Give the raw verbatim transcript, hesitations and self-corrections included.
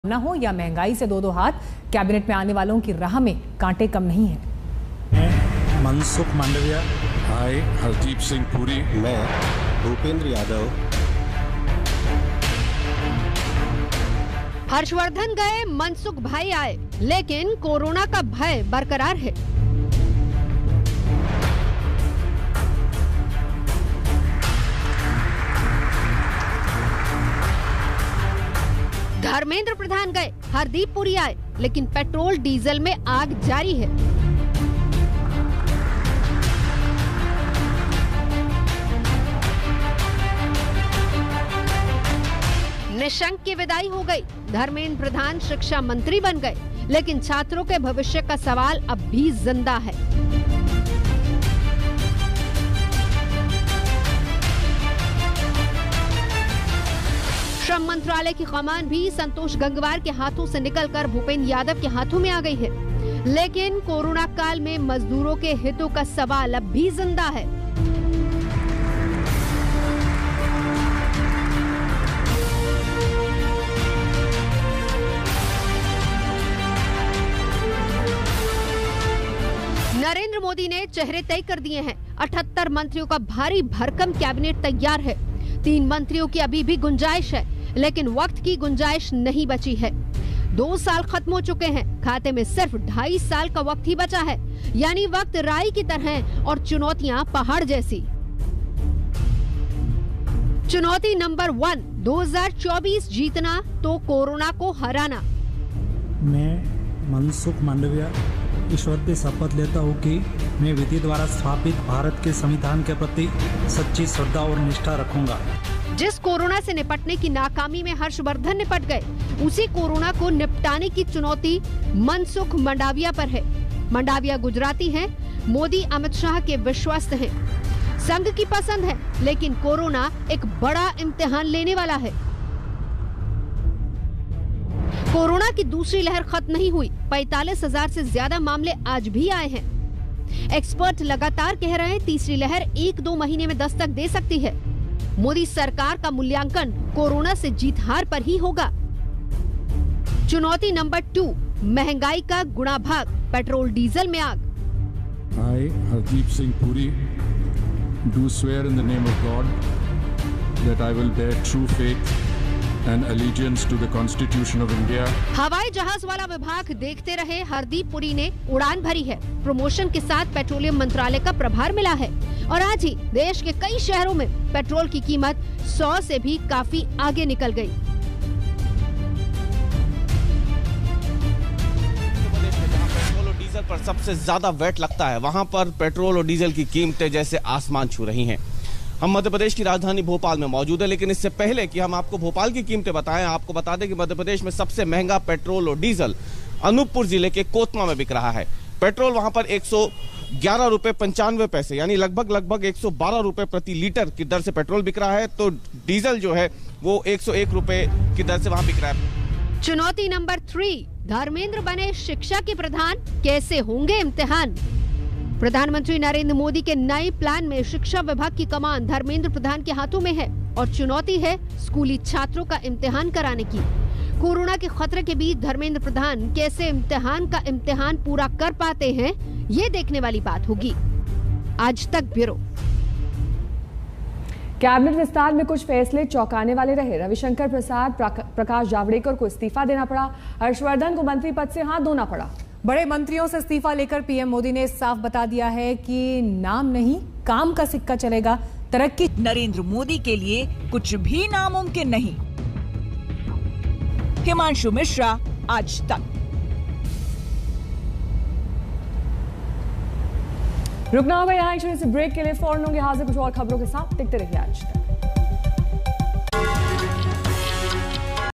ना हो या महंगाई से दो दो हाथ, कैबिनेट में आने वालों की राह में कांटे कम नहीं है। मैं मनसुख मांडविया। हाय, हरदीप सिंह पुरी। मैं भूपेंद्र यादव। हर्षवर्धन गए, मनसुख भाई आए, लेकिन कोरोना का भय बरकरार है। धर्मेंद्र प्रधान गए, हरदीप पुरी आए, लेकिन पेट्रोल डीजल में आग जारी है। निशंक की विदाई हो गई, धर्मेंद्र प्रधान शिक्षा मंत्री बन गए, लेकिन छात्रों के भविष्य का सवाल अब भी जिंदा है। श्रम मंत्रालय की कमान भी संतोष गंगवार के हाथों से निकलकर भूपेंद्र यादव के हाथों में आ गई है, लेकिन कोरोना काल में मजदूरों के हितों का सवाल अब भी जिंदा है। नरेंद्र मोदी ने चेहरे तय कर दिए हैं। अठहत्तर मंत्रियों का भारी भरकम कैबिनेट तैयार है। तीन मंत्रियों की अभी भी गुंजाइश है, लेकिन वक्त की गुंजाइश नहीं बची है। दो साल खत्म हो चुके हैं, खाते में सिर्फ ढाई साल का वक्त ही बचा है, यानी वक्त राई की तरह और चुनौतियां पहाड़ जैसी। चुनौती नंबर वन, दो हज़ार चौबीस जीतना तो कोरोना को हराना। मैं मनसुख मांडविया ईश्वर से शपथ लेता हूँ कि मैं विधि द्वारा स्थापित भारत के संविधान के प्रति सच्ची श्रद्धा और निष्ठा रखूंगा। जिस कोरोना से निपटने की नाकामी में हर्षवर्धन निपट गए, उसी कोरोना को निपटाने की चुनौती मनसुख मंडाविया पर है। मंडाविया गुजराती हैं, मोदी अमित शाह के विश्वस्त हैं। संघ की पसंद है, लेकिन कोरोना एक बड़ा इम्तिहान लेने वाला है। कोरोना की दूसरी लहर खत्म नहीं हुई, पैंतालीस हजार से ज्यादा मामले आज भी आए हैं। एक्सपर्ट लगातार कह रहे हैं तीसरी लहर एक दो महीने में दस्तक दे सकती है। मोदी सरकार का मूल्यांकन कोरोना से जीत हार पर ही होगा। चुनौती नंबर टू, महंगाई का गुणा भाग, पेट्रोल डीजल में आग। Hi, Hardeep Singh Puri. Do swear in the name of God that I will bear true faith and allegiance to the Constitution of India. हवाई जहाज वाला विभाग देखते रहे, हरदीप पुरी ने उड़ान भरी है। प्रमोशन के साथ पेट्रोलियम मंत्रालय का प्रभार मिला है और आज ही देश के कई शहरों में पेट्रोल की कीमत सौ से भी काफी आगे निकल गई। पेट्रोल और डीजल पर सबसे ज्यादा वैट लगता है, वहां पर पेट्रोल और डीजल की कीमतें जैसे आसमान छू रही हैं। हम मध्य प्रदेश की राजधानी भोपाल में मौजूद है, लेकिन इससे पहले कि हम आपको भोपाल की कीमतें बताएं, आपको बता दें कि मध्य प्रदेश में सबसे महंगा पेट्रोल और डीजल अनूपपुर जिले के कोतमा में बिक रहा है। पेट्रोल वहां पर एक सौ ग्यारह रुपए पंचानवे पैसे यानी लगभग लगभग एक सौ बारह रुपए प्रति लीटर की दर से पेट्रोल बिक रहा है, तो डीजल जो है वो एक सौ एक रुपए की दर से वहां बिक रहा है। चुनौती नंबर थ्री, धर्मेंद्र बने शिक्षा के प्रधान, कैसे होंगे इम्तिहान। प्रधानमंत्री नरेंद्र मोदी के नए प्लान में शिक्षा विभाग की कमान धर्मेंद्र प्रधान के हाथों में है और चुनौती है स्कूली छात्रों का इम्तिहान कराने की। कोरोना के खतरे के बीच धर्मेंद्र प्रधान कैसे इम्तिहान का इम्तिहान पूरा कर पाते हैं, ये देखने वाली बात होगी। आज तक ब्यूरो। कैबिनेट विस्तार में कुछ फैसले चौंकाने वाले रहे। रविशंकर प्रसाद, प्रकाश जावड़ेकर को इस्तीफा देना पड़ा, हर्षवर्धन को मंत्री पद से हाथ धोना पड़ा। बड़े मंत्रियों से इस्तीफा लेकर पीएम मोदी ने साफ बता दिया है कि नाम नहीं, काम का सिक्का चलेगा। तरक्की नरेंद्र मोदी के लिए कुछ भी नामुमकिन नहीं। हिमांशु मिश्रा, आज तक। रुकना होगा यहाँ एक छोटे से ब्रेक के लिए। फौरन होंगे हाजिर कुछ और खबरों के साथ। देखते रहिए आज तक।